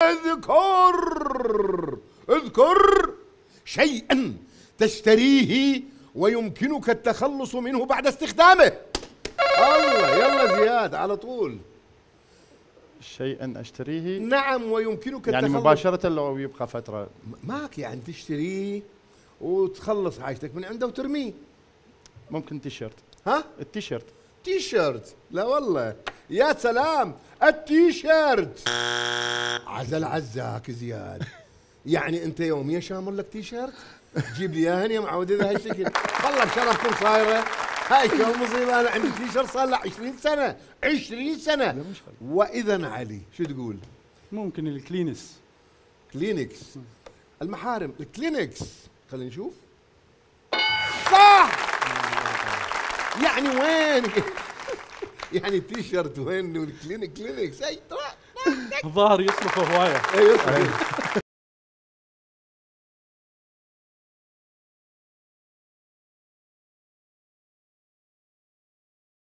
اذكر شيئا تشتريه ويمكنك التخلص منه بعد استخدامه. الله، يلا زياد على طول. شيئا اشتريه، نعم، ويمكنك يعني التخلص مباشرة لو يبقى فترة معك، يعني تشتريه وتخلص حاجتك من عنده وترميه. ممكن تيشيرت. ها؟ التيشيرت. تيشيرت؟ لا والله، يا سلام، التيشيرت. عزل عزاك زياد. يعني انت يوميا شامر لك تيشيرت؟ جيب لي اياهن يا معود اذا هالشكل. والله بشرفكم صايره. هاي شو المصيبه، انا عندي تيشيرت صار له 20 سنه، 20 سنه. واذا علي شو تقول؟ ممكن الكلينس. كلينكس، المحارم، الكلينكس. خلينا نشوف. صح. يعني وين؟ يعني التيشيرت وين والكلينكس؟ اي الظاهر يصرف هوايه. اي يصرف.